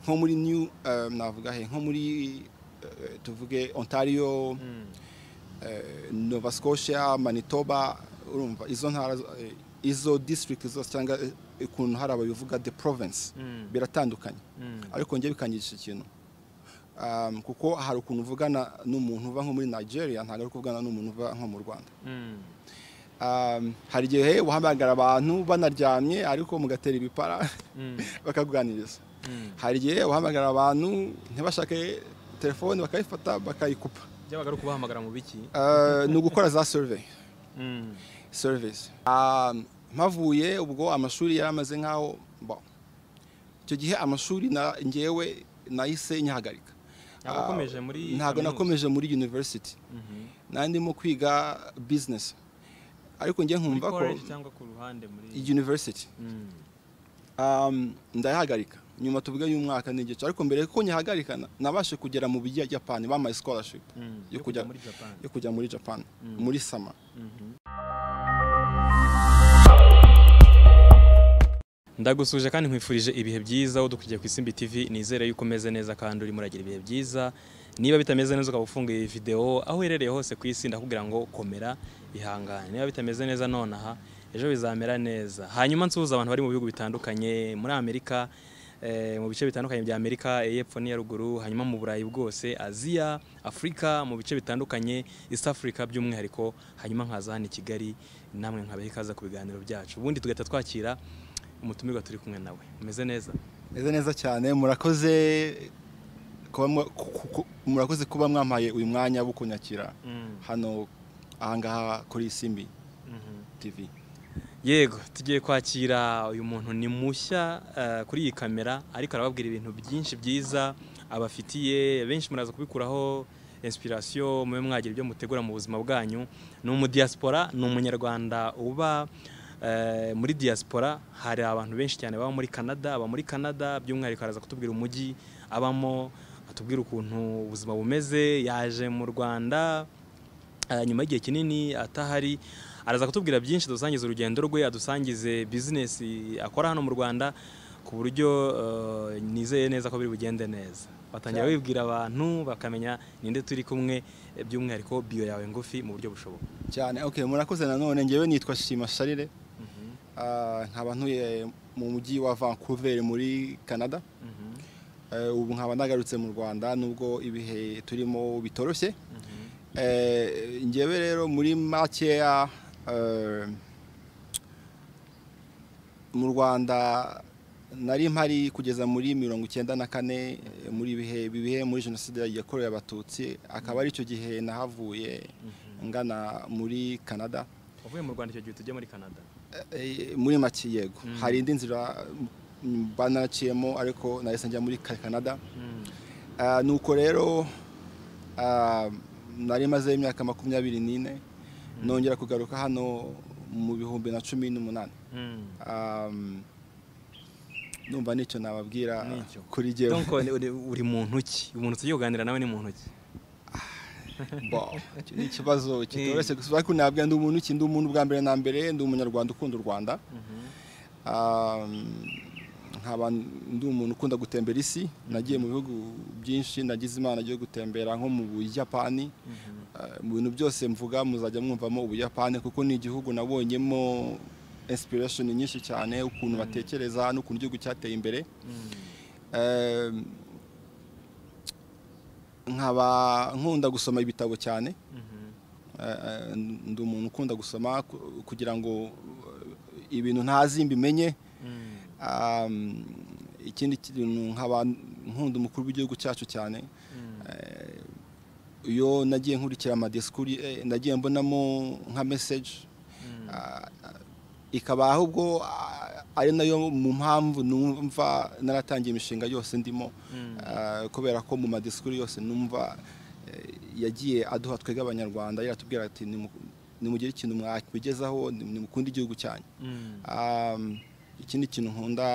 nko muri new navuga he nko muri tuvuge Ontario, Nova Scotia, Manitoba, urumva izo ntara izo district zose cyangwa ukuntu hari ababivuga the province biratandukanye, ariko ngiye bikangisha ikintu kuko hari ukuntu uvugana n'umuntu uva nko muri Nigeria ntabwo ari kuvugana n'umuntu uva nko mu Rwanda. Hari igihe uhamagara abantu banaryamye ariko mugatera ibipara bakakuganiriza. Hari igihe uhamagara abantu ntibashake telefone bakayifata bakayikupa. Byabaga ari kubahamagara mu biki? Ni ugukora za service. Mpavuye ubwo amashuri yaramaze nkaho icyo gihe amashuri ngewe nahise nyahagarika. Ntabwo nakomeje muri university. Nandimo kwiga business. Ariko ngiye nkumva ko cyangwa ku ruhande muri university ndayahagarika nyuma tuvuga y'umwaka n'igice, ariko mbere ko nyahagarika nabashe kugera mu bijya Japan bama scholarship yo kujya muri Japan muri sama. Ndagusuje kandi nkwifurije ibihe byiza udukurikiye ku Isimbi TV. Nizere yuko meze neza kandi uri muragira ibihe byiza. Niba bitameze neza ukaba ufunguye video aho uherereye hose ku isi, ndakubwira ngo komera ihangane. Niba bitameze neza nonaha ejo bizamera neza. Hanyuma nsuhuza abantu bari mu bihugu bitandukanye, muri Amerika, mu bice bitandukanye bya Amerika y'epfo n'iya ruguru, hanyuma mu Burayi bwose, Aziya, Afrika, mu bice bitandukanye, East Africa by'umwihariko, hanyuma nkaza hano i Kigali namwe nkabahe ikaza ku biganiro byacu. Ubundi tugahita twakira umutumirwa turi kumwe nawe. Umeze neza? Meze neza cyane. Murakoze kuba mwampaye uyu mwanya wo kunyakira hano ahangaha kuri Isimbi TV. Yego, tugiye kwakira uyu muntu ni mushya kuri iyi kamera, ariko arababwira ibintu byinshi byiza abafitiye. Benshi muraza kubikuraho inspiration, mwe mwagira ibyo mutegura mu buzima bwanyu. Ni umudiaspora, ni umunyarwanda uba muri diaspora. Hari abantu benshi cyane baba muri Canada, by'umwihariko araza kutubwira umujyi abamo, atubwira ukuntu ubuzima bumeze. Yaje mu Rwanda nyuma y'igihe kinini atahari, araza kutubwira byinshi, dusangiza urugendo rwe, adusangize business akora hano mu Rwanda, ku buryo nizeye neza ko biri bugende neza. Batangira wibwira abantu bakamenya ninde turi kumwe, by'umwihariko bio yawe ngufi mu buryo bushoboka cyane. Okay, murakoze. Nanone ngewe nitwa Shima nkaba ntuye mu mujyi wa Vancouver muri Canada. Ubu nkaba nagarutse mu Rwanda nubwo ibihe turimo bitoroshye. Ngewe rero muri makeya mu Rwanda nari mpari kugeza muri 1994 muri bihe muri jenoside yakorewe Abatutsi. Akaba ari icyo gihe nahavuye ngana muri Canada. Uvuye mu Rwanda icyo gihe tujye muri Canada? Muri make yego. Hari indi nzira banaciyemo ariko nahise njya muri Canada. Nuko rero nari maze imyaka 24 nongera kugaruka hano mu 2018. Numva nicyo nababwira kuri jewe. Donc uri muntu ki? Umuntu tugiye kuganira nawe ni muntu ki? Ni ikibazo kitoroshye gusa, ariko nababwira ndi umuntu ki? Ndi umuntu bwa mbere na mbere, ndi umunyarwanda ukunda u Rwanda. Nkaba ndi umuntu ukunda gutembera isi. Nagiye mu bihugu byinshi, nagize imana yo gutembera nko mu Buyapani. Mu bintu byose mvuga muzajya mwumvamo Ubuyapani kuko ni igihugu nabonyemo inspiration nyinshi cyane, ukuntu batekereza n'ukuntu igihugu cyateye imbere. Nkaba nkunda gusoma ibitabo cyane. Ndi umuntu ukunda gusoma kugira ngo ibintu ntazi mbimenye. Ikindi kintu nkaba nkunda umukuru w'igihugu cyacu cyane. Iyo nagiye nkurikira amadiskuri nagiye mbonamo nka message, ikaba ahubwo ari nayo mu mpamvu numva naratangiye imishinga yose ndimo, kubera ko mu madiskuri yose numva yagiye aduha twega Abanyarwanda, yaratubwira ati nimugire ikintu mwakigezaho, nimukunda igihugu cyanyu. Ikindi kintu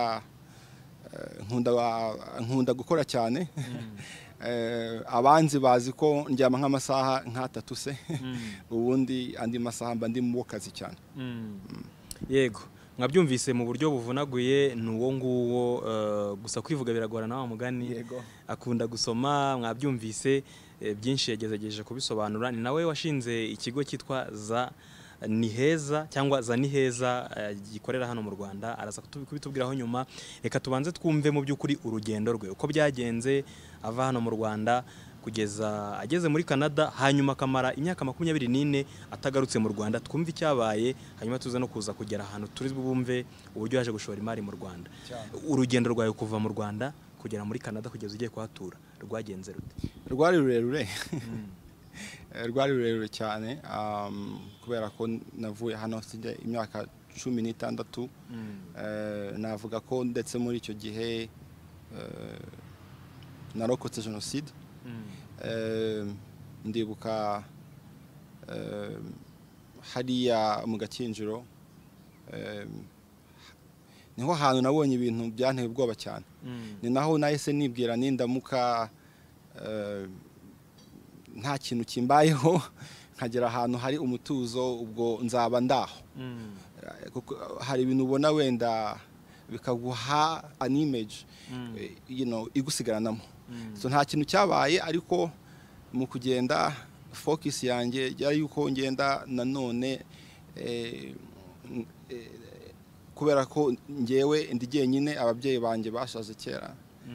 nkunda gukora cyane. Abanzi bazi ko njyama nk'amasaha nk'atatu se, ubundi andi masaha mba ndi mu kazi cyane. Yego, mwabyumvise mu buryo buvunaguye ni uwo nguwo gusa kwivuga biragorana wa mugani akunda gusoma mwabyumvise byinshi yagerageje kubisobanura ni nawe washinze ikigo cyitwa za ni heza cyangwa za ni heza gikorera hano mu Rwanda araza kubitubwiraho nyuma reka tubanze twumve mu by'ukuri urugendo rwe uko byagenze ava hano mu Rwanda kugeza ageze muri Canada hanyuma akamara imyaka 24 atagarutse mu Rwanda twumve icyabaye hanyuma tuze no kuza kugera ahantu turi bumve uburyo yaje gushora imari mu Rwanda urugendo rwayo kuva mu Rwanda kugera muri Canada kugeza ugiye kuhatura rwagenze rute rwari rurerure rwari rurerure cyane kubera ko navuye hano sije imyaka 16 navuga ko ndetse muri icyo gihe narokotse jenoside ndibuka hariya mu Gakinjiro niho hantu nabonye ibintu byanteye ubwoba cyane ni naho nahise nibwira nindamuka nta kintu kimbayeho nkagera ahantu hari umutuzo ubwo nzaba ndaho kuko hari ibintu ubona wenda bikaguha an image igusigaranamo so nta kintu cyabaye ariko mu kugenda focus yanjye yari yuko ngenda nanone kubera ko ngewe ndigiye nyine ababyeyi banjye bashaje kera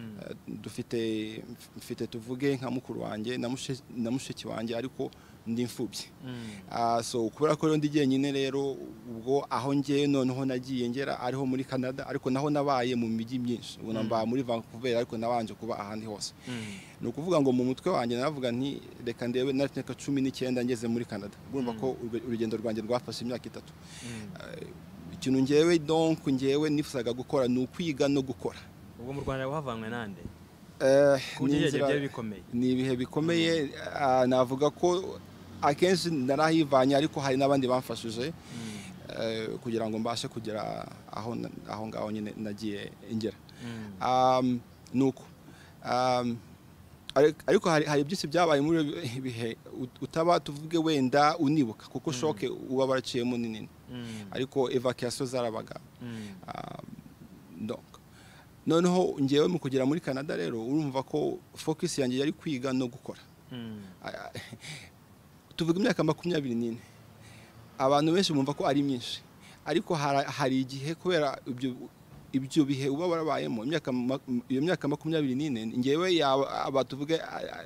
mfite tuvuge nka mukuru wanjye na mushiki wanjye ariko ndi imfubyi so kubera ko ndigiye nyine rero ubwo aho ngiye noneho nagiye ngera ariho muri Canada ariko naho nabaye mu mijyi myinshi ubu namba muri Vancouver ariko nabanje kuba ahandi hose no kuvuga ngo mu mutwe wanjye naravuga nti reka ndewe na 19 ngeze muri Canada urumva ko urugendo rwanjye rwafashe imyaka 3 ikintu ngewe donc ngewe nifuzaga gukora ni ukwiga no gukora ubwo mu Rwanda wahavanywe nande ni ibihe bikomeye navuga ko akenshi narahivanye ariko hari n'abandi bamfashije kugira ngo mbashe kugera aho ngaho nyine nagiye ingera nuko ariko hari byinshi byabaye muri ibihe utaba tuvuge wenda unibuka kuko shoke uba baraciyemo nini ariko evacuation zarabaga donc noneho ngewe mu kugera muri Canada rero urumva ko focus yanjye yari kwiga no gukora tuvuga imyaka 24 abantu benshi bumva ko ari myinshi ariko hari igihe kubera ibyo bihe uba barabayemo iyo myaka 24 ngewe abatuvuge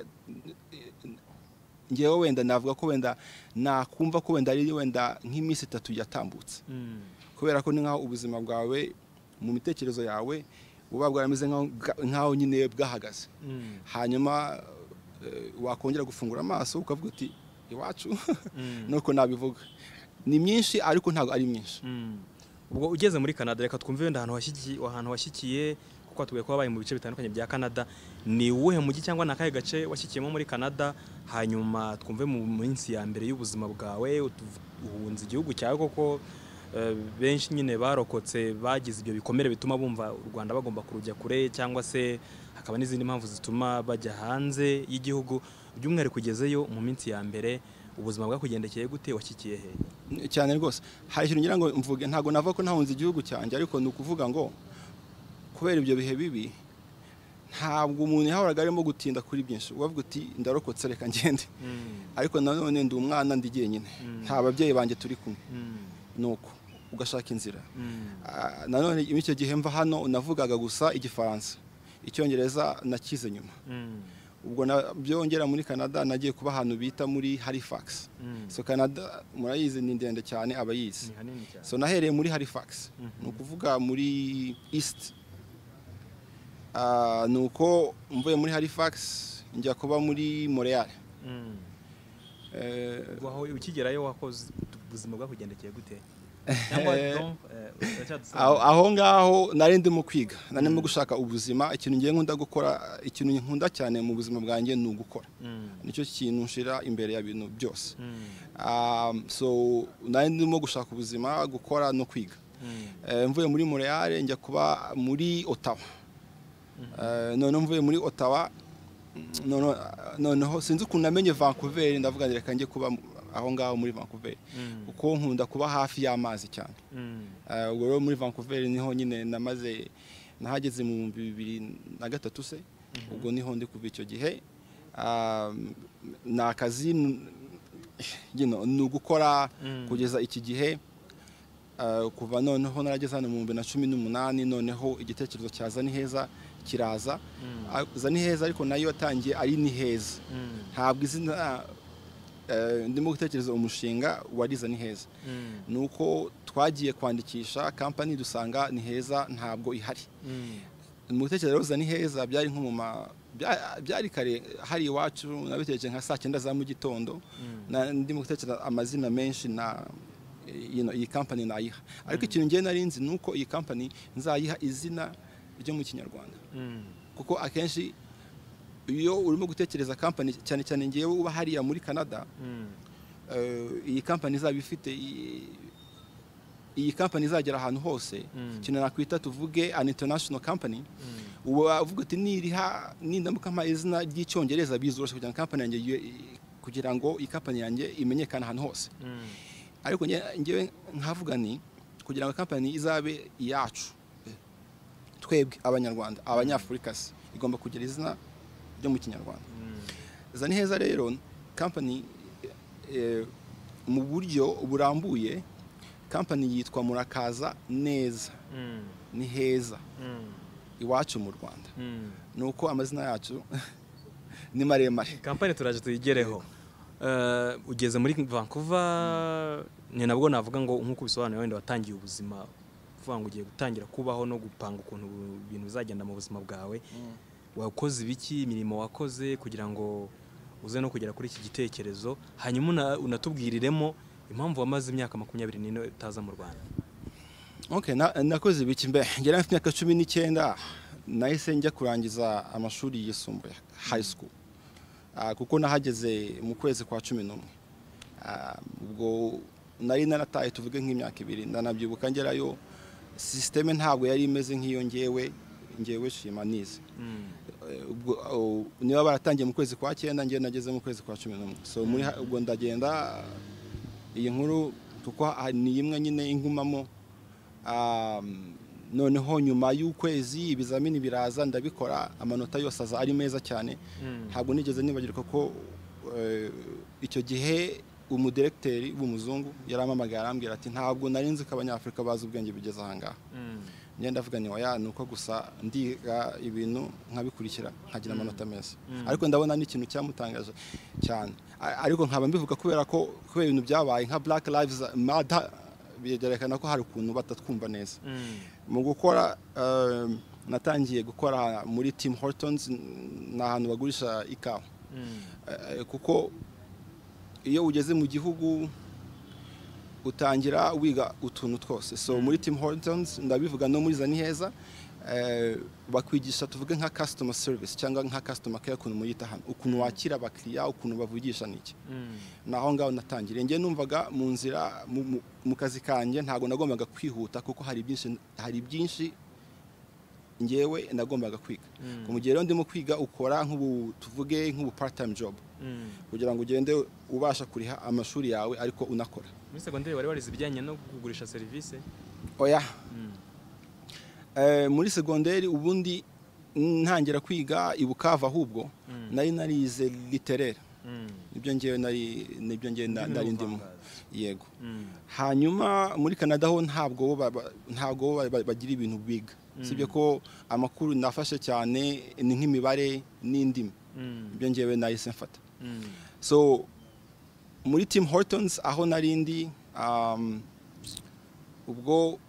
ngewe wenda navuga ko wenda nakumva ko wenda ari wenda nk'iminsi 3 yatambutse kubera ko ni nkaho ubuzima bwawe mu mitekerezo yawe uba bwarameze nkaho nyine bwahagaze hanyuma wakongera gufungura amaso ukavuga uti iwacu nuko nabivuga ni myinshi ariko ntago ari myinshi ubwo ugeze muri Canada reka twumve wenda ahantu washyikiye kuko tugiye kuba baye mu bice bitandukanye bya Canada ni uwuhe mujyi cyangwa nakaye gace washyikiyemo muri Canada hanyuma twumve mu minsi ya mbere y'ubuzima bwawe uhunze igihugu cyawe koko benshi nyine barokotse bagize ibyo bikomere bituma bumva u Rwanda bagomba kurujya kure cyangwa se hakaba n'izindi mpamvu zituma bajya hanze y'igihugu by'umwere kugezeyo mu minsi ya mbere ubuzima bwakugendekeye gute washyikiye he cyane rwose hari ikintu ngira ngo mvuge ntago navuga ko ntahunze igihugu cyanjye ariko ni ukuvuga ngo kubera ibyo bihe bibi ntabwo umuntu yahoraga arimo gutinda kuri byinshi ubavuga uti ndarokotse reka ngende ariko nanone ndi umwana ndigiye nyine nta babyeyi banjye turi kumwe nuko ugashaka inzira nanone icyo gihe mva hano navugaga gusa igifaransa icyongereza nakize nyuma ubwo byongera muri Canada nagiye kuba ahantu bita muri Halifax so Canada murayizi ni ndende cyane abayizi so nahereye muri Halifax nukuvuga muri East nuko mvuye muri Halifax njya kuba muri Montreal waho ukigerayo wakoze ubuzima bwakugendekeye gute aho ngaho nari ndimo kwiga narimo gushaka ubuzima ikintu ngiye nkunda gukora ikintu nkunda cyane mu buzima bwanjye ni ugukora nicyo kintu nshira imbere ya bintu byose so nari ndimo gushaka ubuzima gukora no kwiga mvuye muri Montreal njya kuba muri Ottawa none mvuye muri Ottawa noneho sinzi ukuntu namenye Vancouver ndavuga reka njye kuba aho ngaho muri Vancouver kuko nkunda kuba hafi y'amazi cyane. Ubwo rero muri Vancouver niho nyine nahageze mu 2003 se, ubwo niho ndi kuva icyo gihe. Na akazi ni ugukora kugeza iki gihe, kuva noneho narageze hano mu 2018, noneho igitekerezo cyaza ni heza kiraza. Ni heza ariko nayo yatangiye ari ni heza, ntabwo izina ndimo gutekereza umushinga wariza ni heza. Nuko twagiye kwandikisha company dusanga ni heza ntabwo ihari. Mu gutekereza ni heza byari nko byari kare hari iwacu, nabitekereje nka saa 9 za mu gitondo, ndimo gutekereza amazina menshi na iyi company nayiha, ariko ikintu ngiye narinzi nuko iyi company nzayiha izina ryo mu Kinyarwanda, kuko akenshi iyo urimo gutekereza company cyane cyane ngiyewe uba hariya muri Canada, iyi company izaba ifite iyi company izagera ahantu hose, kintu nakwita tuvuge an international company. Uvuga ati nindamuka mpa izina ry'icyongereza bizoroshye kugira ngo company yanjye kugira ngo iyi company yanjye imenyekane ahantu hose. Ariko ngewe nkavuga ni kugira ngo company izabe yacu twebwe Abanyarwanda, Abanyafurika, igomba kugira izina ryo mu Kinyarwanda. Ni heza rero company mu buryo burambuye, company yitwa Murakaza neza, ni heza iwacu mu Rwanda. Nuko amazina yacu ni maremare. Company turaje tuyigereho. Ugeze muri Vancouver, ni nabwo navuga ngo nkuko bisobanuye wenda watangiye ubuzima, uvuga ngo ugiye gutangira kubaho no gupanga ukuntu ibintu bizagenda mu buzima bwawe. Wakoze ibiki, imirimo wakoze kugira ngo uze no kugera kuri iki gitekerezo, hanyuma unatubwiriremo impamvu wamaze imyaka 24 utaza mu Rwanda? Okay, nakoze ibiki mbe ngera mfite imyaka 19 nahise njya kurangiza amashuri yisumbuye high school, kuko nahageze mu kwezi kwa 11. Ubwo nari narataye tuvuge nk'imyaka 2, ndanabyibuka ngerayo systeme ntabwo yari imeze nk'iyo ngewe Shima nize. Ubwo niba baratangiye mu kwezi kwa 9, ngiye nageze mu kwezi kwa 11. So muri ubwo ndagenda iyi nkuru kuko ni imwe nyine ingumamo. Noneho nyuma y'ukwezi ibizamini biraza ndabikora, amanota yose aza ari meza cyane. Ntabwo nigeze nibagirwa ko icyo gihe umudirecteur w'umuzungu yaramamagara arambwira ati ntabwo narinzi ko Abanyafurika bazi ubwenge bigeze ahangaha. Ngenda ndavuga ni oya, nuko gusa ndiga ibintu nkabikurikira nkagira amanota meza. Ariko ndabona n'ikintu cyamutangaje cyane, ariko nkaba mbivuga kubera ibintu byabaye nka Black Lives Matter, byerekana ko hari ukuntu batatwumva neza. Mu gukora natangiye gukora muri Tim Hortons, n'ahantu bagurisha ikawa. Kuko iyo ugeze mu gihugu utangira wiga utuntu twose. So muri Tim Hortons ndabivuga no muri ni heza, bakwigisha tuvuge nka customer service cyangwa nka customer care, ukuntu muyita hano, ukuntu wakira abakiriya, ukuntu bavugisha niki. Naho ngaho natangiriye ngiye numvaga mu nzira mu kazi kanjye ntago nagombaga kwihuta, kuko hari byinshi ngewe nagombaga kwiga. Mu gihe rero ndimo kwiga ukora tuvuge nk'ubu part time job, kugira ngo ugende ubasha kuriha amashuri yawe ariko unakora. Muri secondaire wari warize ibijyanye no kugurisha service? Oya. Muri secondaire ubundi ntangira kwiga ibukava, ahubwo nari narize literaire. Nibyo ngewe nari ndimo. Yego. Hanyuma muri Canada ho ntabwo bagira ibintu biga. Sibyo ko amakuru nafashe cyane ni nk'imibare n'indimi. Ibyo ngewe nahise mfata. So muri Tim Hortons aho narindi, ubwo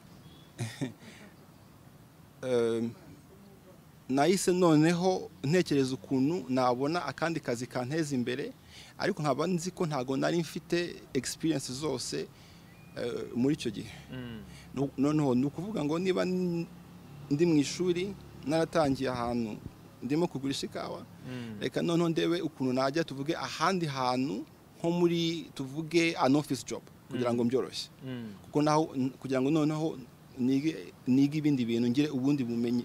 nahise noneho ntekereza ukuntu nabona akandi kazi kanteza imbere, ariko nkaba nzi ko ntago nari mfite experience zose muri icyo gihe. Noneho ni ukuvuga ngo niba ndi mu ishuri naratangiye ahantu ndimo kugurisha ikawa, reka noneho ndebe ukuntu najya tuvuge ahandi hantu nko muri tuvuge an office job, kugira ngo mbyoroshye. Kuko naho kugira ngo noneho nige ibindi bintu ngire ubundi bumenyi.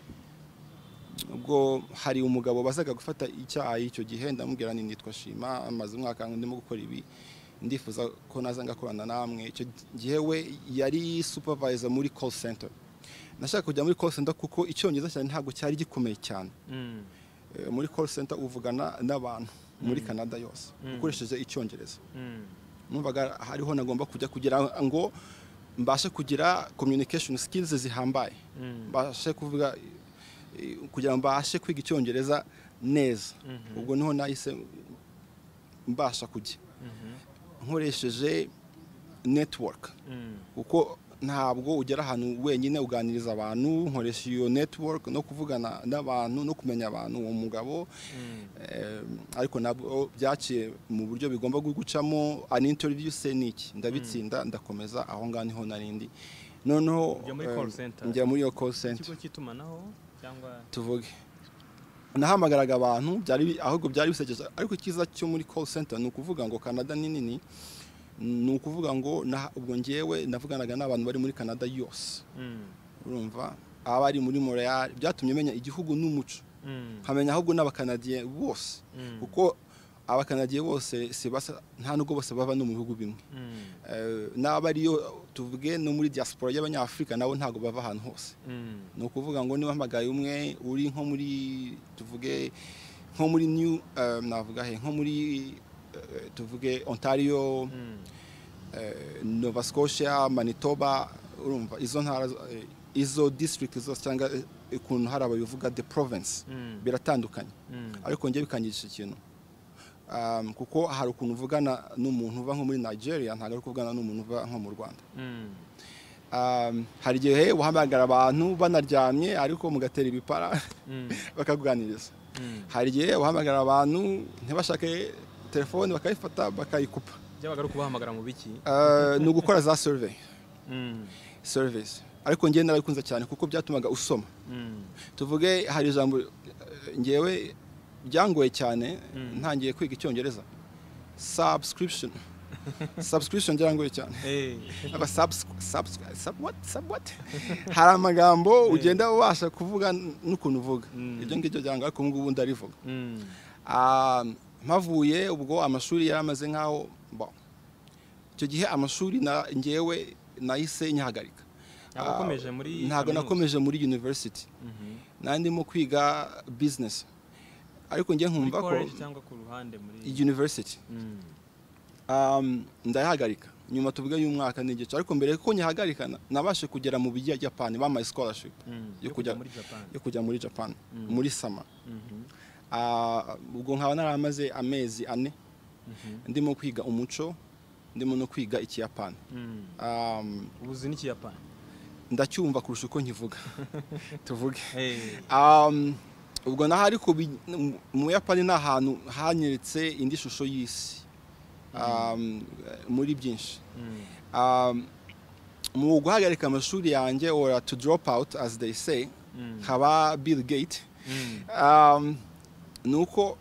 Ubwo hari umugabo bazaga gufata icyayi icyo gihe, ndamubwira ni nitwa Shima, amaze umwaka ndimo gukora ibi ndifuza ko naza ngakorana namwe. Icyo gihe we yari supervisor muri call center. Nashaka kujya muri call center kuko icyongereza cyane ntabwo cyari gikomeye cyane. Muri call center uvugana n'abantu muri Canada yose ukoresheje icyongereza. Numvaga hariho nagomba kujya kugira ngo mbashe kugira communication skills zihambaye. Mbashe kuvuga kugira ngo mbashe kwiga icyongereza neza. Ubwo niho nahise mbasha kujya nkoresheje network kuko ntabwo ugera ahantu wenyine uganiriza abantu. Nkoresha iyo network no kuvugana n'abantu no kumenya abantu uwo mugabo. Ariko nabwo byaciye mu buryo bigomba gucamo an interview niki ndabitsinda ndakomeza aho ngaho niho narindi. Noneho njya muri call center ikigo cy'itumanaho cyangwa tuvuge nahamagaraga abantu ahubwo byari bisekeje. Ariko ikiza cyo muri call center ni ukuvuga ngo Canada ni nini. Ni ukuvuga ngo ubwo ngewe navuganaga n'abantu bari muri Canada yose. Urumva abari muri Montreal byatumye menya igihugu n'umuco. Nkamenya ahubwo n'abakanadiye bose kuko abakanadiye bose nta nubwo bose bava no mu bihugu bimwe. N'abariyo tuvuge no muri diaspora y'Abanyafrika nabo ntago bava ahantu hose. Ni ukuvuga ngo niba mpamagaye umwe uri nko muri tuvuge nko muri nko muri tuvuge Ontario, Nova Scotia, Manitoba, urumva izo ntara izo district zose cyangwa ukuntu hari ababivuga the province biratandukanye. Ariko ngiye bikangisha ikintu kuko hari ukuntu uvugana n'umuntu uva nko muri Nigeria ntago ari kuvugana n'umuntu uva nko mu Rwanda. Hari igihe uhamagara abantu banaryamye ariko mugatera ibipara bakakuganiriza. Hari igihe uhamagara abantu ntibashake telefone bakayifata bakayikupa. Byabaga ari kubahamagara mu biki? Ni ugukora za service. Ariko ngiye narabikunze cyane kuko byatumaga usoma. Tuvuge hari ijambo ngewe byangoye cyane ntangiye kwiga icyongereza. Subscription byangoye cyane. What? Hari amagambo ugenda ubasha kuvuga n'ukuntu uvuga. Ibyo ngibyo byanga ariko ngubu ndarivuga. Mpavuye ubwo amashuri yaramaze nkaho icyo gihe amashuri ngewe nahise nyahagarika. Ntago nakomeje muri university. Nandimo kwiga business. Ariko ngiye nkumva ko cyangwa ku ruhande muri university. Ndayahagarika nyuma tuvuga y'umwaka n'igice. Ariko mbere ko nyahagarika nabashe kugera mu bijya Japan bama scholarship yo kujya muri Japan muri sama. Ubwo nkaba naramaze amezi 4 ndimo kwiga umuco, ndimo no kwiga ikiyapani. Ubuzi n'ikiyapani ndacyumva kurusha uko nkivuga tuvuge. Ubwo naho ariko mu Yapani n'ahantu hanyeretse indi shusho y'isi muri byinshi. Mu guhagarika amashuri yanjye or to drop out as they say haba Bill Gates. Nuko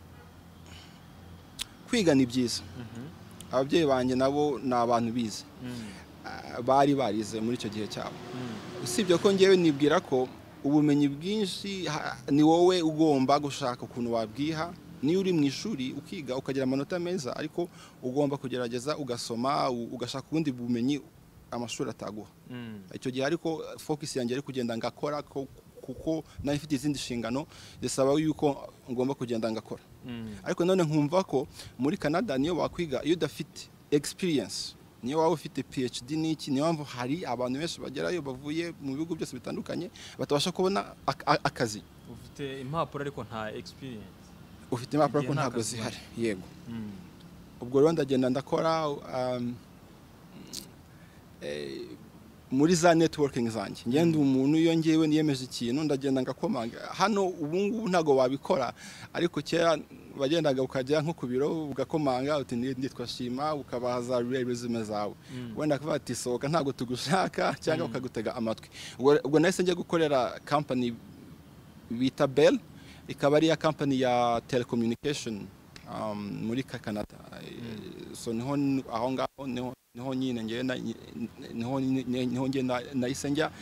kwiga ni byiza. Ababyeyi banjye nabo ni abantu bize. Bari barize muri icyo gihe cyabo. Usibye ko ngewe nibwira ko ubumenyi bwinshi ni wowe ugomba gushaka ukuntu wabwiha. Niyo uri mu ishuri ukiga ukagira amanota meza ariko ugomba kugerageza ugasoma ugashaka ubundi bumenyi amashuri ataguha. Icyo gihe ariko focus yanjye ari kugenda ngakora kuko nayo ifite izindi nshingano zisaba yuko ngomba kugenda ngakora. Ariko none nkumva ko muri Canada niyo wakwiga iyo udafite experience, niyo waba ufite PhD n'iki, niyo mpamvu hari abantu benshi bagerayo bavuye mu bihugu byose bitandukanye batabasha kubona akazi. Ufite impapuro ariko nta experience. Ufite impapuro ariko ntabwo zihari. Yego. Ubwo rero ndagenda ndakora muri za networking zanjye. Ngende umuntu iyo ngewe niyemeje ikintu ndagenda ngakomanga. Hano ubu ngubu ntago wabikora ariko kera bagendaga ukajya nko ku biro ugakomanga uti nditwa Shima ukabaza resume zawe. Wenda kuvuga ati sohoka ntago tugushaka cyangwa ukagutega amatwi. Ubwo nahise njye gukorera company bita Bell, ikaba ari ya company ya telecommunication muri Canada. So niho aho ngaho niho nyine ngenda niho ngenda nahise njya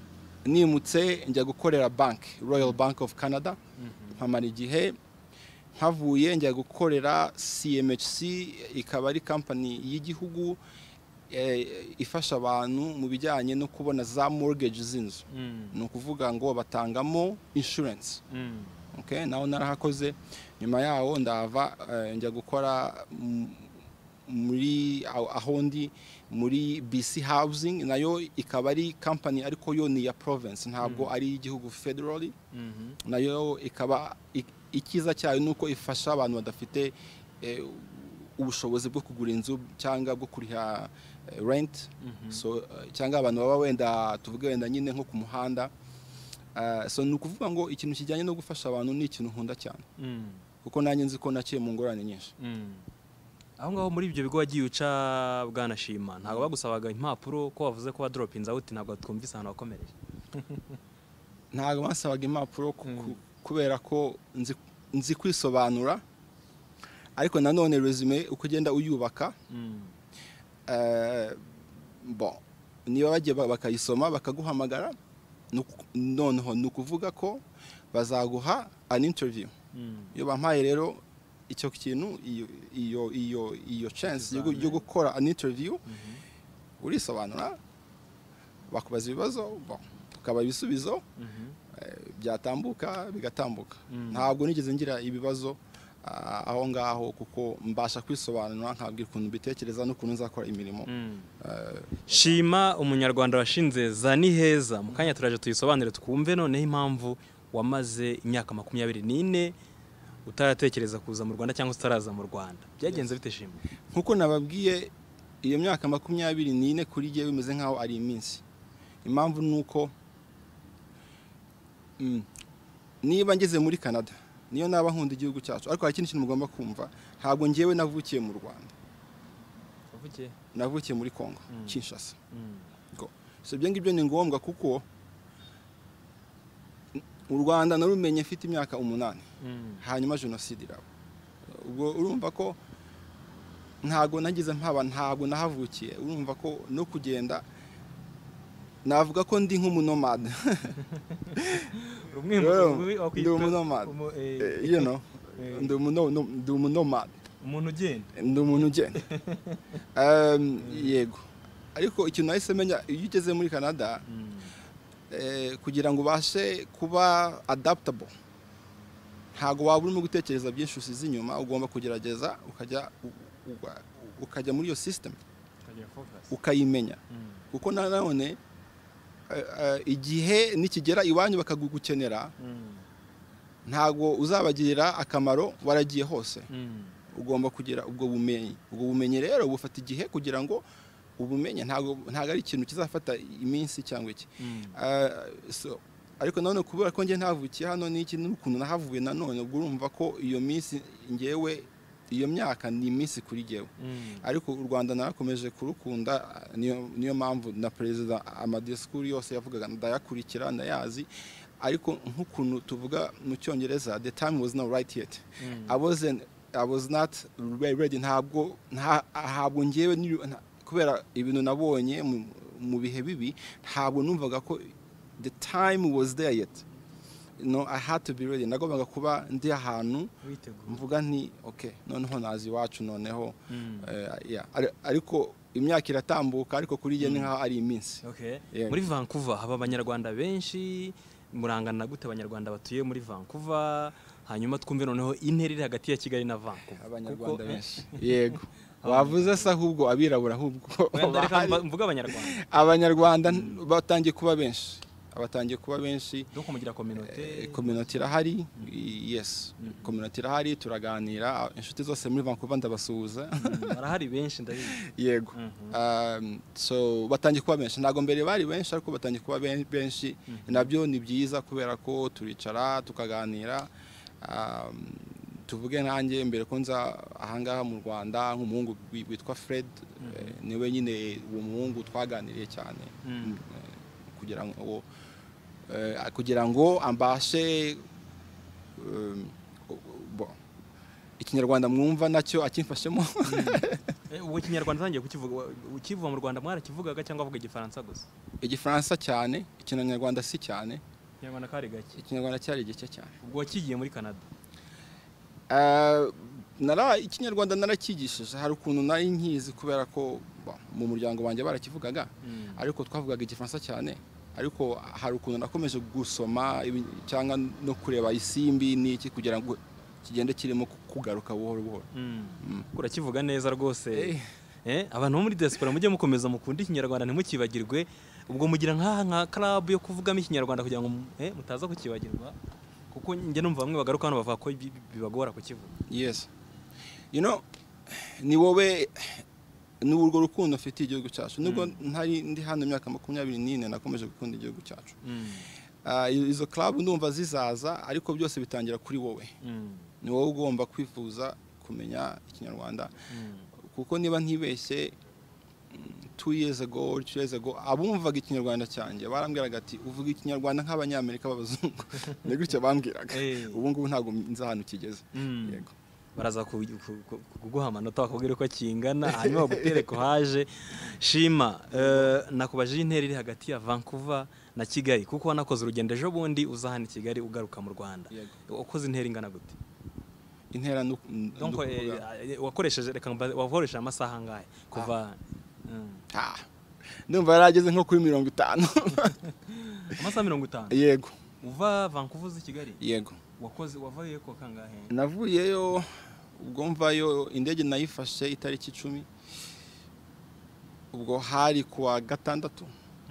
nimutse njya gukorera bank, Royal Bank of Canada. Mpamara igihe havuye njya gukorera CMHC, ikaba ari company y'igihugu ifasha abantu mu bijyanye no kubona za mortgage z'inzu. Ni ukuvuga ngo batangamo insurance. Okay, naho narahakoze. Nyuma yaho ndava njya gukora muri ahondi muri BC Housing, nayo ikaba ari company ariko yo ni ya province, ntabwo ari igihugu federally. Nayo ikaba ikiza cyayo nuko ifasha abantu badafite ubushobozi bwo kugura inzu cyangwa bwo kuriha rent. So cyangwa abantu baba wenda tuvuge wenda nyine nko ku muhanda. So nukuvuga ngo ikintu kijyanye no gufasha abantu ni ikintu nkunda cyane, kuko nanjye nzi ko naciye mu ngorane nyinshi. Aho ngaho muri ibyo bigo wagiye uca bwana Shima, ntabwo bagusabaga impapuro ko wavuze ko wa dropinze out, ntabwo twumvise ahantu wakomereje? Ntabwo basabaga impapuro kubera ko nzi kwisobanura, ariko nanone resume uko ugenda uyubaka bon niba bagiye bakayisoma bakaguhamagara, noneho ni ukuvuga ko bazaguha an interview. Iyo bampaye rero icyo kintu, iyo chance yo gukora an interview, urisobanura, bakubaza ibibazo, ukaba ibisubizo, byatambuka bigatambuka. Ntabwo nigeze ngira ibibazo aho ngaho, kuko mbasha kwisobanura, nkabwira ukuntu bitekereza n'ukuntu nzakora imirimo. Shima, umunyarwanda washinze za ni heza, mu kanya turaje tuyisobanure twumve noneho impamvu wamaze imyaka 24 utaratekereza kuza mu Rwanda cyangwa utaraza mu Rwanda. Byagenze bite Shima? Nkuko nababwiye, iyo myaka 24 kuri giye bimeze nkaho ari iminsi. Impamvu nuko niba ngeze muri Canada, niyo naba nkunda igihugu cyacu, ariko hari ikindi kintu mugomba kumva, ntabwo ngewe navukiye mu Rwanda. Navukiye muri Congo, Kinshasa. So ibyo ngibyo ni ngombwa, kuko u Rwanda narumenye mfite imyaka 8, hanyuma jenoside iraba. Ubwo urumva ko ntago nagize ntabwo nahavukiye. Urumva ko no kugenda navuga ko ndi nk'umunomade. Ndi umunomade, you know, ndi umunomade. Umuntu ugenda? Ndi umuntu ugenda. Yego. Ariko ikintu nahise menya, iyo ugeze muri Canada, kugira ngo ubashe kuba adaptable, ntago waba urimo gutekereza byinshi usize inyuma, ugomba kugerageza ukajya muri iyo system, ukayimenya. Kuko nanone igihe nikigera iwanyu bakagukenera, ntago uzabagirira akamaro waragiye hose. Ugomba kugira ubwo bumenyi. Ubwo bumenyi rero bufata igihe kugira ngo ubumenye, ntago ari ikintu kizafata iminsi cyangwa iki. Ariko nanone kubera ko ngiye ntavukiye hano n'iki n'ukuntu nahavuye, nanone ubwo urumva ko iyo minsi ngewe, iyo myaka ni iminsi kuri gewe. Ariko u Rwanda narakomeje kurukunda, niyo mpamvu na president amadiskuru yose yavugaga ndayakurikira, ndayazi. Ariko nk'ukuntu tuvuga mu Cyongereza, the time was not right yet. I was not ready. Ntabwo ngewe kubera ibintu nabonye mu bihe bibi, ntabwo numvaga ko the time was there yet. No, I had to be ready. Nagombaga kuba ndi ahantu mvuga nti okay, noneho nazi iwacu noneho. Ariko imyaka iratambuka, ariko kuri je ni nkaho ari iminsi. Muri Vancouver haba Abanyarwanda benshi, murangana gute Abanyarwanda batuye muri Vancouver? Hanyuma twumve noneho intera iri hagati ya Kigali na Vancouver. Abanyarwanda benshi. Yego. Wavuze se ahubwo abirabura ahubwo. Mvuga Abanyarwanda. Abanyarwanda batangiye kuba benshi. Abatangiye kuba benshi. Donc mugira community irahari. Yes. Community irahari, turaganira. Inshuti zose muri Vancouver ndabasuhuza. Barahari benshi ndabizi. Yego. So batangiye kuba benshi. Ntago mbere bari benshi, ariko batangiye kuba benshi. Nabyo ni byiza kubera ko turicara tukaganira. Tuvuge nanjye mbere ko nza ahangaha mu Rwanda nk'umuhungu witwa Fred, niwe nyine uwo muhungu twaganiriye cyane, kugira ngo ambashe ikinyarwanda mwumva nacyo akimfashemo. Uwo kinyarwanda zangiye kukivuga, ukivuga mu Rwanda mwarakivugaga cyangwa avuga igifaransa gusa? Igifaransa cyane, ikinyarwanda si cyane. Ikinyarwanda kari gake? Ikinyarwanda cyari gike cyane. Ubwo wakigiye muri Canada? ikinyarwanda narakigishije, hari ukuntu nari nkizi kubera ko mu muryango wanjye barakivugaga, ariko twavugaga igifaransa cyane, ariko hari ukuntu nakomeje gusoma cyangwa no kureba Isimbi n'iki kugira ngo kigende kirimo kugaruka buhoro buhoro. Urakivuga neza rwose. Abantu bo muri diaspora mujye mukomeza mukunda ikinyarwanda ntimukibagirwe, ubwo mugira nka club yo kuvugamo ikinyarwanda kugira ngo mutaza kukibagirwa, kuko njye numva bamwe bagaruka hano bavuga ko bibagora kukivuga. Yes, ni wowe n'urwo rukundo ufite igihugu cyacu, nubwo ntari ndi hano imyaka 24 nakomeje gukunda igihugu cyacu. Izo club ndumva zizaza, ariko byose bitangira kuri wowe. Ni wowe ugomba kwifuza kumenya ikinyarwanda, kuko niba ntibeshye 2 years ago abumvaga ikinyarwanda cyanjye barambwiraga ati uvuga ikinyarwanda nk'abanyamerika b'abazungu. Ni gutyo bambwiraga. Ubu ngubu ntabwo nzi ahantu kigeze. Yego, baraza kuguha amanota bakubwira uko kingana, hanyuma bagutereko haje. Shima, nakubajije intera iri hagati ya Vancouver na Kigali, kuko wanakoze urugendo ejo bundi uza hano i Kigali ugaruka mu Rwanda. Ukoze intera ingana gute? Intera donc wakoresheje wakoresha amasaha angahe kuva? Ndumva yarageze nko kuri 50. Amasaha 50? Yego. Uva Vancouver uza i Kigali? Yego. Wavuye ko kangahe? Navuyeyo ubwo mvayo indege nayifashe itariki 10, ubwo hari kuwa gatandatu.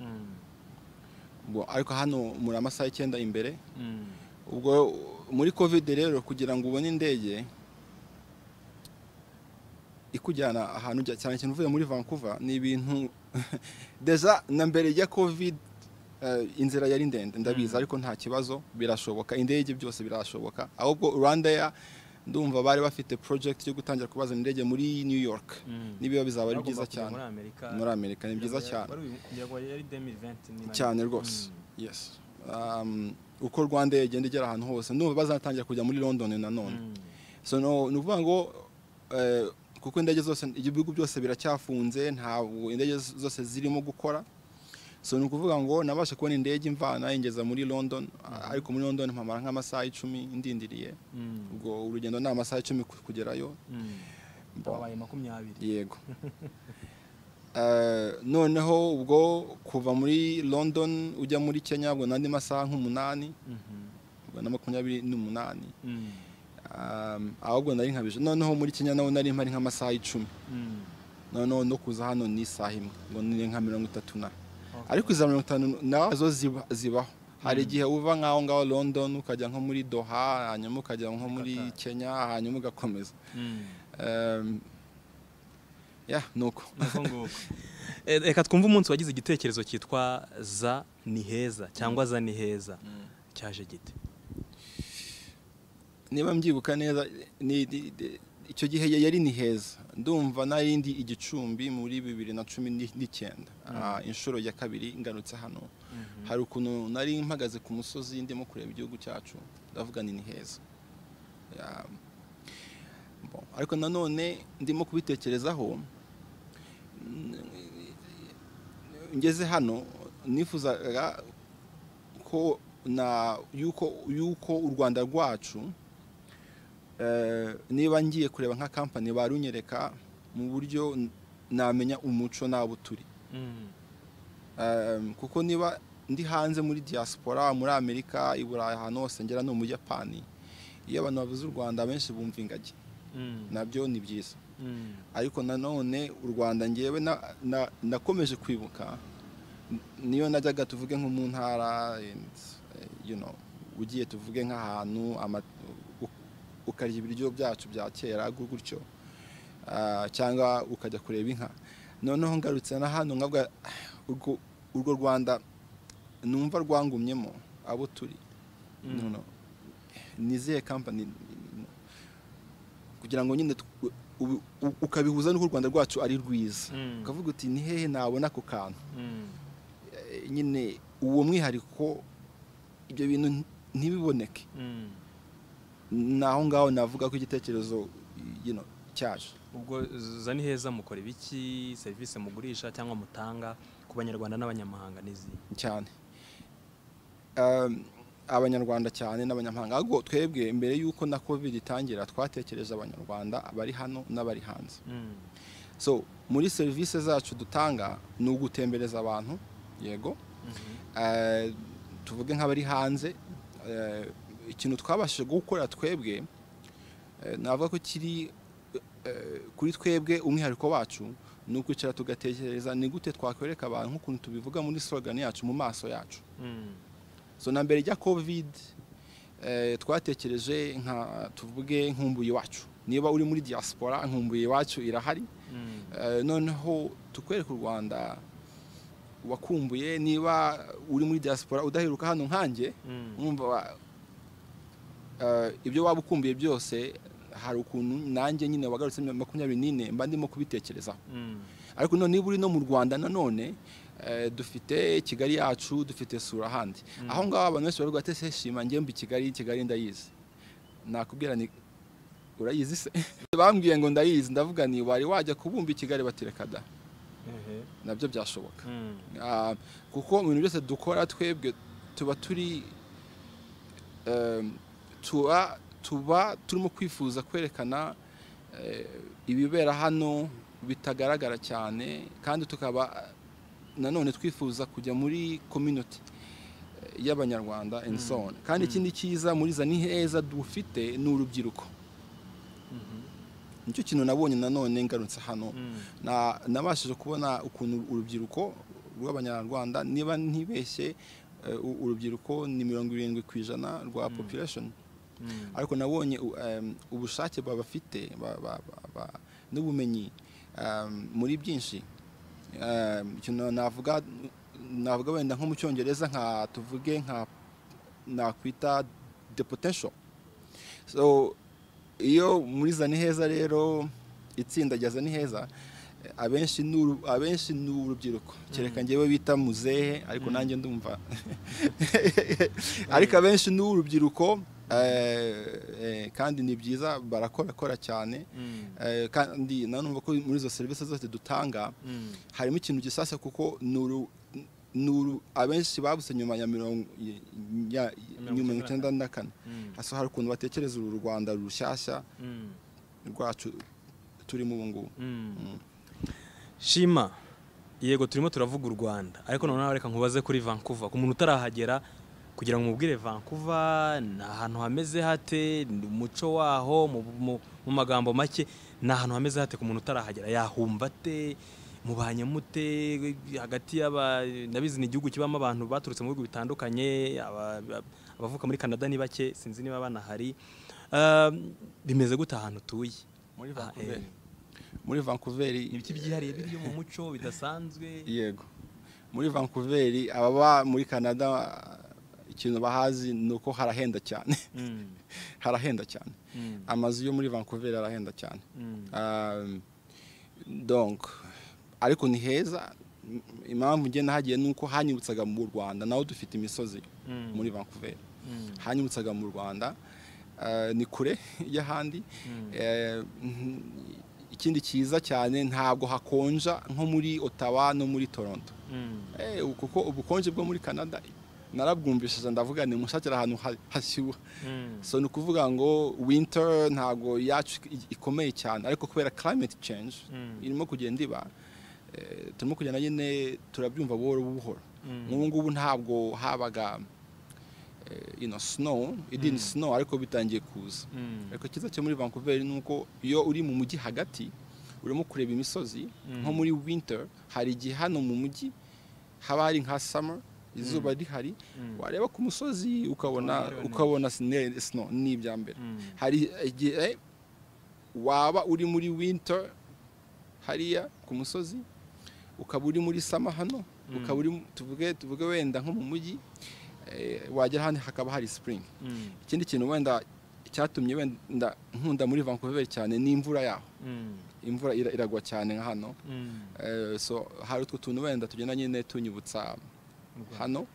Ubwo ariko hano muri amasaha 9 imbere. Ubwo muri covid rero kugira ngo ubone indege ikujyana ahantu cyane cyane uvuye muri Vancouver ni ibintu deja na mbere ya covid. Inzira yari ndende ndabizi, ariko nta kibazo, birashoboka, indege byose birashoboka. Ahubwo Rwanda ya ndumva bari bafite project yo gutangira kubaza indege muri New York. Niba bizaba ari byiza cyane muri Amerika, ni byiza cyane cyane rwose. Yes, uko Rwanda yagenda igera ahantu hose, ndumva bazatangira kujya muri London nanone. So ni ukuvuga ngo kuko indege zose ibihugu byose biracyafunze, ntabwo indege zose zirimo gukora. So ni ukuvuga ngo nabasha kubona indege imvana ingeza muri London, ariko muri London mpamara nk'amasaha 10 indindiriye. Ubwo urugendo ni amasaha 10 kugerayo. Babaye 20. Yego. Noneho ubwo kuva muri London ujya muri Kenya ubwo nandi masaha nk'8. Ubwo na 28. Ahubwo nari nkabije. Noneho muri Kenya naho nari mpari nk'amasaha 10. Noneho no kuza hano ni isaha imwe, ngo ni nka 30. Ariko iza 50 nazo zibaho. Hari igihe uva ngaho London ukajya nko muri Doha, hanyuma ukajya nko muri Kenya, hanyuma ugakomeza. Nuko. Reka twumve umunsi wagize igitekerezo cyitwa za ni heza cyangwa za ni heza cyaje gite? Niba mbyibuka neza icyo gihe yari ni heza, ndumva narindi igicumbi muri 2019. Inshuro ya kabiri ngarutse hano. Hari ukuntu nari mpagaze ku musozi ndimo kureba igihugu cyacu, ndavuga ni heza. Ariko nanone ndimo kubitekerezaho, ngeze hano nifuzaga ko yuko u Rwanda rwacu niba ngiye kureba nka company barunyereka mu buryo namenya umuco nabo turi. Kuko niba ndi hanze muri diaspora muri Amerika, i Burayi, ahantu hose ngera no mu Japani, iyo abantu bavuze u Rwanda benshi bumva ingagi. Nabyo ni byiza. Ariko nanone u Rwanda ngewe nakomeje kwibuka, niyo najyaga tuvuge nko mu ntara, ugiye tuvuge nk'ahantu ukarya ibiryo byacu bya kera gutyo, cyangwa ukajya kureba inka. Noneho ngarutse na hano nkabwa urwo Rwanda numva rwangumyemo abo turi. Nizihe company kugira ngo nyine ukabihuza n'u Rwanda rwacu ari rwiza, ukavuga uti ni hehe nabona ako kantu nyine uwo mwihariko, ibyo bintu ntibiboneke. Naho ngaho navuga ko igitekerezo cyaje. Ubwo za ni heza mukora ibiki, service mugurisha cyangwa mutanga ku Banyarwanda n'abanyamahanga nizi? Cyane abanyarwanda cyane n'abanyamahanga. Ahubwo twebwe mbere yuko na covid itangira twatekereje abanyarwanda bari hano n'abari hanze. So muri service zacu dutanga ni ugutembereza abantu, yego, tuvuge nk'abari hanze. Ikintu twabashije gukora twebwe, navuga ko kiri kuri twebwe umwihariko wacu, ni ukwicara tugatekereza ni gute twakwereka abantu nk'ukuntu tubivuga muri slogan yacu mu maso yacu. So na mbere ya covid twatekereje nka tuvuge nkumbuye wacu, niba uri muri diaspora nkumbuye wacu irahari. Noneho tukwereka u Rwanda wakumbuye, niba uri muri diaspora udaheruka hano nkanjye, umva ibyo waba ukumbuye byose hari ukuntu nanjye nyine wagarutse 24 mba ndimo kubitekerezaho. Ariko none niba uri no mu Rwanda nanone dufite Kigali yacu, dufite sura handi. Aho ngaho abantu benshi baravuga ati Shima ngiye mbi Kigali ndayizi. Nakubwira ni urayizi se? Bambwiye ngo ndayizi, ndavuga ni wari wajya kubumba Kigali batireka da. Nabyo byashoboka. Kuko ibintu byose dukora twebwe tuba turi tuba turimo kwifuza kwerekana ibibera hano bitagaragara cyane, kandi tukaba nanone twifuza kujya muri community y'Abanyarwanda and so on. Kandi ikindi cyiza muri za ni heza dufite ni urubyiruko. Nicyo kintu nabonye nanone ngarutse hano, nabashije kubona ukuntu urubyiruko rw'Abanyarwanda, niba ntibeshye urubyiruko ni 70% rwa population. Ariko nabonye ubushake babafite n'ubumenyi muri byinshi. Ikintu navuga wenda nko mu Cyongereza nka tuvuge nka nakwita the potential. So iyo muri za ni heza rero itsinda rya za ni heza abenshi ni urubyiruko, kereka ngewe bita muzehe, ariko nanjye ndumva ariko abenshi ni urubyiruko. Kandi ni byiza barakora cyane. Kandi nanumva ko muri zo service zose dutanga harimo ikintu gisasa, kuko abenshi babuse nyuma ya 1994. Aso hari ukuntu batekereza uru Rwanda rushyashya rwacu turimo ubu ngubu. Shima, yego turimo turavuga u Rwanda, ariko noneho reka nkubaze kuri Vancouver, ku muntu utarahagera, kugira ngo mubwire Vancouver ni ahantu hameze hate, umuco waho mu magambo make ni ahantu hameze hate ku muntu utarahagera, yahumva te, mubanye mute hagati nabizi ni igihugu kibamo abantu baturutse mu bihugu bitandukanye, abavuka muri Canada ni bake, sinzi niba banahari. Bimeze gute ahantu tuye muri Vancouver? Ibiki byihariye biri mu muco bidasanzwe? Yego, muri Vancouver ababa muri Canada ikintu bahazi nuko harahenda cyane. Harahenda cyane. Amazu yo muri Vancouver arahenda cyane. Donc ariko ni heza. Impamvu nge nahagiye nuko hanyibutsaga mu Rwanda, naho dufite imisozi muri Vancouver. Hanyibutsaga mu Rwanda, ni kure y'ahandi. Ikindi cyiza cyane ntabwo hakonja nko muri Ottawa no muri Toronto. Kuko ubukonje bwo muri Canada narabwumvishije, ndavuga ni mushakira ahantu hashyuha. So ni ukuvuga ngo winter ntabwo yacu ikomeye cyane, ariko kubera climate change irimo kugenda iba, turimo kugenda nyine turabyumva buhoro. N'ubu ngubu ntabwo habaga snow, it didn't snow, ariko bitangiye kuza. Ariko kiza cyo muri Vancouver nuko iyo uri mu mujyi hagati urimo kureba imisozi. Nko muri winter hari igihe hano mu mujyi haba hari nka summer, izuba rihari, wareba ku musozi ukabona snow n'ibyambere. Hari igihe waba uri muri winter hariya ku musozi, ukaba uri muri summer hano, ukaba uri tuvuge wenda nko mu mujyi, wagera hano hakaba hari spring. Ikindi kintu wenda cyatumye wenda nkunda muri Vancouver cyane ni imvura yaho. Imvura iragwa cyane nka hano. So hari utwo tuntu wenda tugenda nyine tunyibutsa hano.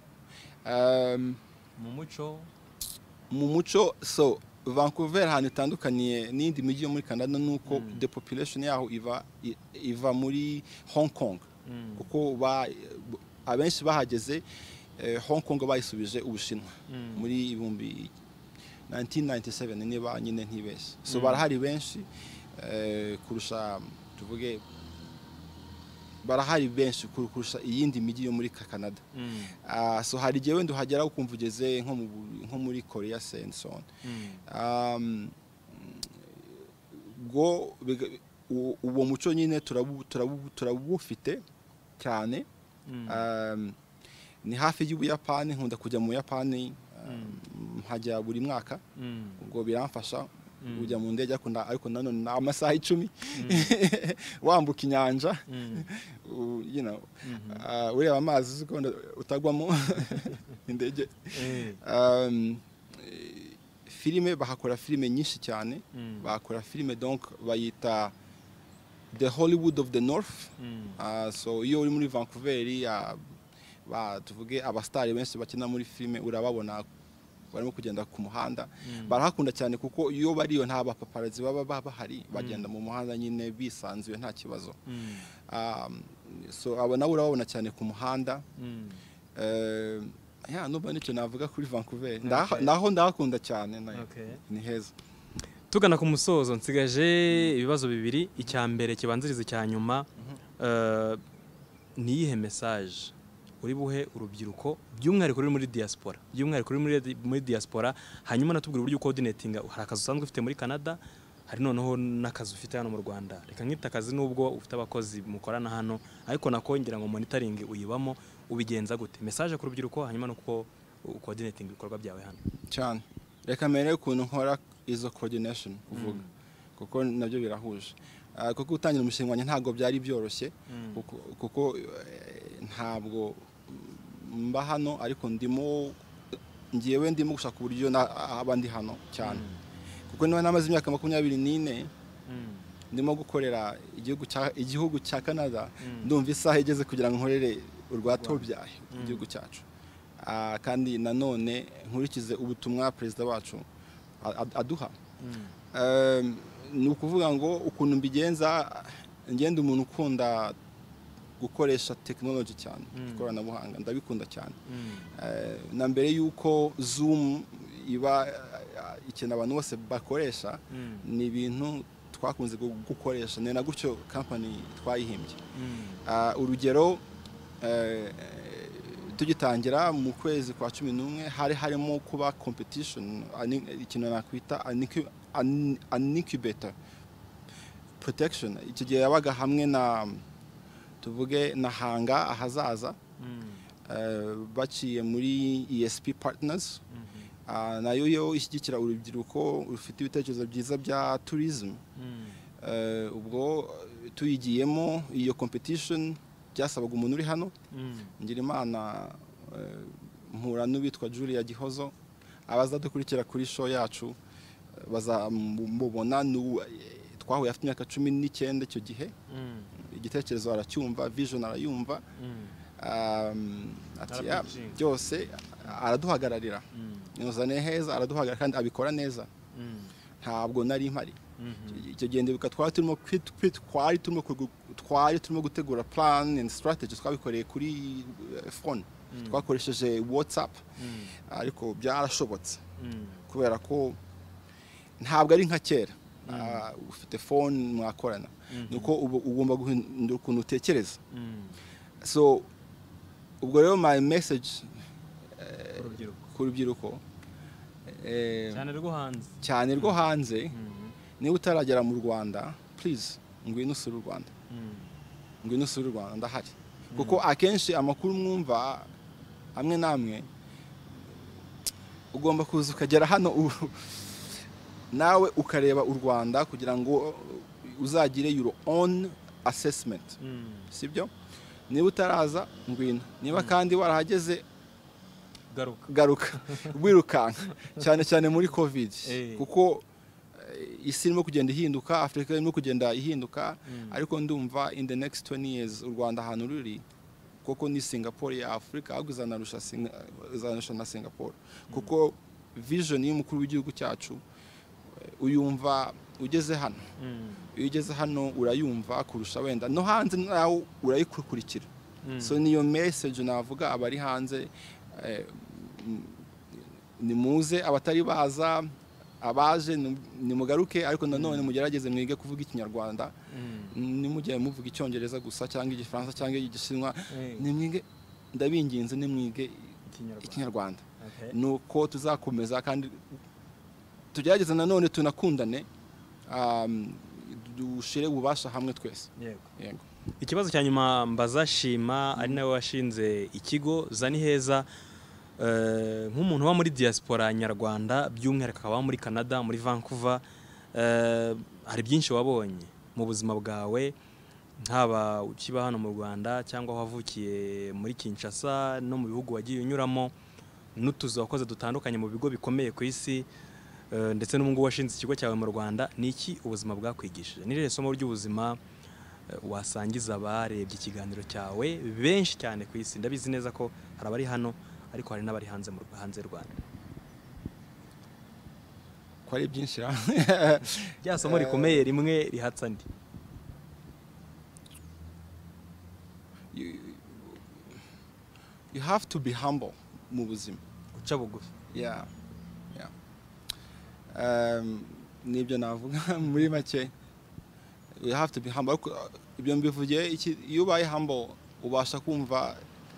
Mu muco so Vancouver hano itandukaniye n'indi mijyi yo muri Canada nuko the population yaho iva muri Hong Kong. Kuko abenshi bahageze Hong Kong bayisubije Ubushinwa muri 1997 niba nyine ntibeshye. So barahari benshi kurusha tuvuge barahari benshi kurusha iyindi mijyi yo muri Canada. So hari gihe wenda uhagera ukumva ugeze nko muri Korea and so on. Uwo muco nyine turabufite cyane. Ni hafi y'Ubuyapani, nkunda kujya mu Buyapani nkajya buri mwaka. Ubwo biramfasha ujya mu ndege ariko nanone amasaha 10 wambuka inyanja, you know, ureba amazi utagwamo indege. Filime bahakora filime nyinshi cyane, bakora filime donc bayita the Hollywood of the North. So iyo uri muri Vancouver tuvuge abastari benshi bakina muri filime urababona barimo kugenda ku muhanda. Barahakunda cyane kuko iyo bariyo nta bapaparazzi baba bahari, bagenda mu muhanda nyine bisanzuye nta kibazo. So abo nawe urababona cyane ku muhanda. Nubwo nicyo navuga kuri Vancouver, naho ndahakunda cyane. Ni heza. Tugana ku musozo nsigaje ibibazo bibiri. Icya mbere kibanziriza cya nyuma, ni iyihe message uri buhe urubyiruko by'umwihariko ruri muri diaspora, hanyuma natubwira uburyo coordinating. Hari akazi usanzwe ufite muri Canada, hari noneho n'akazi ufite hano mu Rwanda. Reka nkita akazi nubwo ufite abakozi mukorana hano, ariko nakongera ngo monitoring uyibamo, ubigenza gute? Message ku rubyiruko, hanyuma nuko coordinating ibikorwa byawe hano. Cyane reka mbere ukuntu nkora izo coordination uvuga, kuko nabyo birahuje. Kuko utangira umushinga wanjye ntabwo byari byoroshye, kuko ntabwo mba hano, ariko ndimo gushaka uburyo abandi hano cyane. Kuko niba namaze imyaka 24 ndimo gukorera igihugu cya Canada, ndumva isaha igeze kugira ngo nkorere urwatobyaye igihugu cyacu. Kandi nanone nkurikize ubutumwa perezida wacu aduha. Ni ukuvuga ngo ukuntu mbigenza, ngenda umuntu ukunda gukoresha technology cyane, ikoranabuhanga ndabikunda cyane. Na mbere yuko Zoom iba ikintu abantu bose bakoresha, ni ibintu twakunze gukoresha, ni na gutyo company twayihimbye. Urugero, tugitangira mu kwezi kwa 11 hari harimo kuba competition, ikintu nakwita an incubator protection. Icyo gihe yabaga hamwe na tuvuge na hanga ahazaza, baciye muri ESP partners. Nayo yo ishyigikira urubyiruko rufite ibitekerezo byiza bya tourism. Ubwo tuyigiyemo iyo competition, byasabaga umuntu uri hano. Ngira Imana mpura n'ubitwa Julia Gihozo, abaza dukurikira kuri show yacu bazamubona. Twahuye afite imyaka 19 icyo gihe. Igitekerezo aracyumva, vision arayumva. Ati byose araduhagararira. Nuzane heza, araduhagarara kandi abikora neza. Ntabwo nari mpari. Icyo gihe ndibuka twari turimo gutegura plan and strategy, twabikoreye kuri phone. Twakoresheje WhatsApp, ariko byarashobotse kubera ko ntabwo ari nka kera. Ufite phone mwakorana, nuko ugomba guhindura ukuntu utekereza. So ubwo rero my message ku rubyiruko cyane rwo hanze, niba utaragera mu Rwanda, please ngwino usure u Rwanda. Ngwino usure u Rwanda, ndahari. Kuko akenshi amakuru mwumva amwe namwe ugomba kuza ukagera hano nawe ukareba u Rwanda kugira ngo uzagire your own assessment. Sibyo? Niba utaraza ngwino, niba kandi warahageze garuka wirukanka, cyane muri covid. Kuko isi irimo kugenda ihinduka, Afrika irimo kugenda ihinduka, ariko ndumva in the next 20 years u Rwanda ahantu ruri, kuko ni Singapore ya Afrika, ahubwo izanarusha na Singapore. Kuko vision y'umukuru w'igihugu cyacu uyumva ugeze hano. Iyo ugeze hano urayumva kurusha wenda no hanze nawe urayikurikira. So niyo message navuga abari hanze, nimuze abatari baza abaje nimugaruke ariko nanone mugerageze mwige kuvuga ikinyarwanda nimujye muvuga icyongereza gusa cyangwa igifaransa cyangwa igishinwa nimwige ndabinginze nimwige ikinyarwanda nuko tuzakomeza kandi tugerageze nanone tunakundane dushire ububasha hamwe twese. Yego. Ikibazo cya nyuma mbaza Shima ari nawe washinze ikigo Zani Heza nk'umuntu wa muri diaspora nyarwanda by'umwihariko akaba muri Canada muri Vancouver hari byinshi wabonye mu buzima bwawe nkaba ukiba hano mu Rwanda cyangwa wavukiye muri Kinshasa no mu bihugu wagiye unyuramo n'utuzo wakoze dutandukanye mu bigo bikomeye ku isi ndetse n'umungu washinze ikigo cyawe mu Rwanda niki ubuzima bwakwigishije nire somo ry'ubuzima wasangiza abarebye ikiganiro cyawe benshi cyane ku isi ndabizi neza ko hari abari hano ariko hari n'abari hanze y'u Rwanda ko ari byinshi rya somo rikomeye rimwe rihatsa ndi you have to be humble mu buzima guca bugufi nibyo navuga muri make you have to be humble ibyo mbivugiye iyo ubaye humble ubasha kumva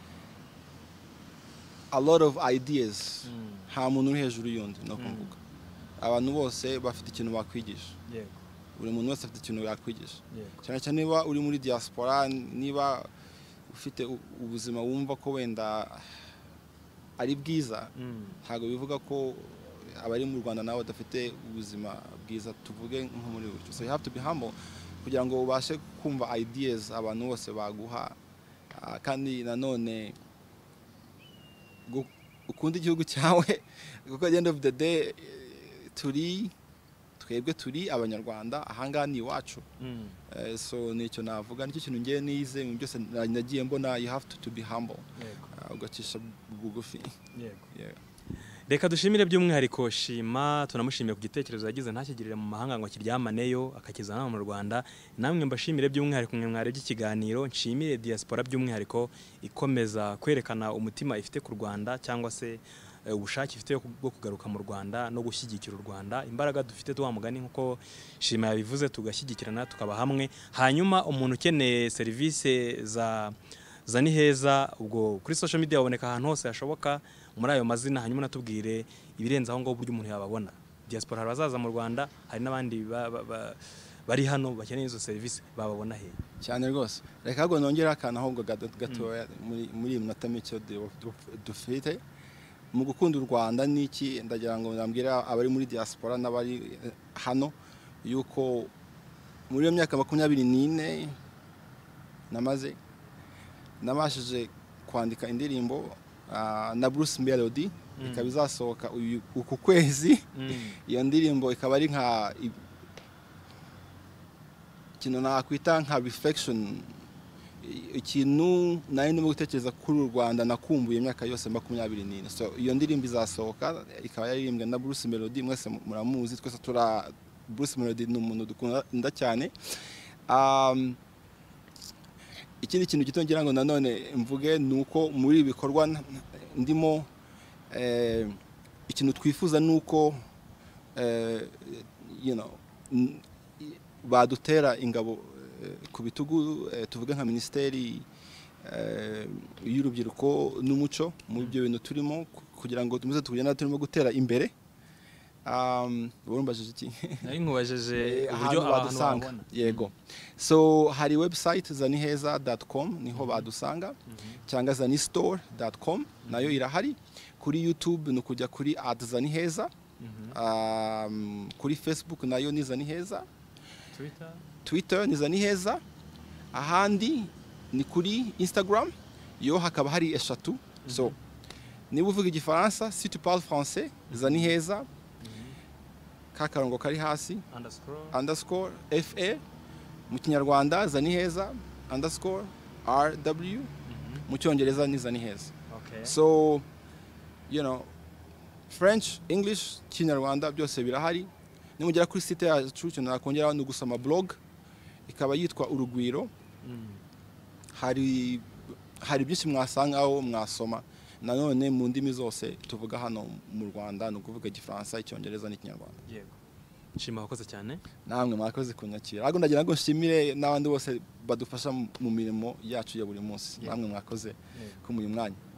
a lot of ideas nta muntu uri hejuru y'undi no kuvuga abantu bose bafite ikintu bakwigisha buri muntu wese afite ikintu yakwigisha cyane cyane niba uri muri diaspora niba ufite ubuzima wumva ko wenda ari bwiza ntago bivuga ko abari mu Rwanda nawe badafite ubuzima bwiza tuvuge nko muri buryo so you have to be humble kugira ngo ubashe kumva ideas abantu bose baguha kandi nanone ukunda igihugu cyawe kuko at the end of the day twebwe turi Abanyarwanda ahanga ni iwacu so nicyo navuga nicyo kintu ngiye nize mu byose nagiye mbona you have to be humble ugacisha bugufi. Reka dushimire by'umwihariko Shima tunamushimiye ku gitekerezo yagize ntakigirire mu mahanga ngo kiryamaneyo akakizana mu Rwanda namwe mbashimire by'umwihariko mwe mwarebye ikiganiro nshimire diaspora by'umwihariko ikomeza kwerekana umutima ifite ku Rwanda cyangwa se ubushake ifite bwo kugaruka mu Rwanda no gushyigikira u Rwanda imbaraga dufite tuwamugani nkuko Shima yabivuze tugashyigikirana tukaba hamwe hanyuma umuntu ukeneye service za Zani Heza ubwo kuri social media baboneka ahantu hose hashoboka muri ayo mazina hanyuma natubwire ibirenze aho ngo buryo umuntu yababona diaspora bazaza mu Rwanda hari n'abandi bari hano bakeneye izo service bababona he cyane rwose reka ngo nongera akana ahubwo gatoya muri minota mike dufite mu gukunda u Rwanda niki ndagira ngo nambwira abari muri diaspora n'abari hano yuko muri iyo myaka 24 namaze nabashije kwandika indirimbo na Bruce Melody ikaba izasohoka uku kwezi iyo ndirimbo ikaba ari nka ikintu nakwita nka reflection ikintu nari ndimo gutekereza kuri u Rwanda nakumbuye imyaka yose 24 so iyo ndirimbo izasohoka ikaba yaririmbwe na Bruce Melody mwese muramuzi twese tura Bruce Melody ni umuntu dukunda cyane ikindi kintu gitongera ngo nanone mvuge nuko muri ibikorwa ndimo ikintu twifuza nuko badutera ingabo ku bitugu tuvuge nka ministeri y'urubyiruko n'umuco mu byo bintu turimo kugira ngo tumuze tugenda turimo gutera imbere urumbaje iki nari nkubajije uburyo abantu babona yego so hari website zaniheza.com niho badusanga cyangwa zanistore.com nayo irahari kuri YouTube no kujya kuri @zaniheza kuri Facebook nayo ni zaniheza Twitter ni zaniheza ahandi ni kuri Instagram yo hakaba hari eshatu so niba uvuga igifaransa si tu parles français zaniheza kakarongo kari hasi _ FA mu kinyarwanda zaniheza _ RW mu cyongereza ni zaniheza so French English kinyarwanda byose birahari nimugera kuri site yacu cyo nakongeraho no gusoma blog ikaba yitwa urugwiro hari byinshi mwasangaho mwasoma nanone mu ndimi zose tuvuga hano mu Rwanda, ni ukuvuga Igifaransa, Icyongereza n'Ikinyarwanda. Yego. Shima, wakoze cyane. Namwe mwakoze kunyakira. Ahubwo ndagira ngo nshimire n'abandi bose badufasha mu mirimo yacu ya buri munsi. Namwe mwakoze ku uyu mwanya.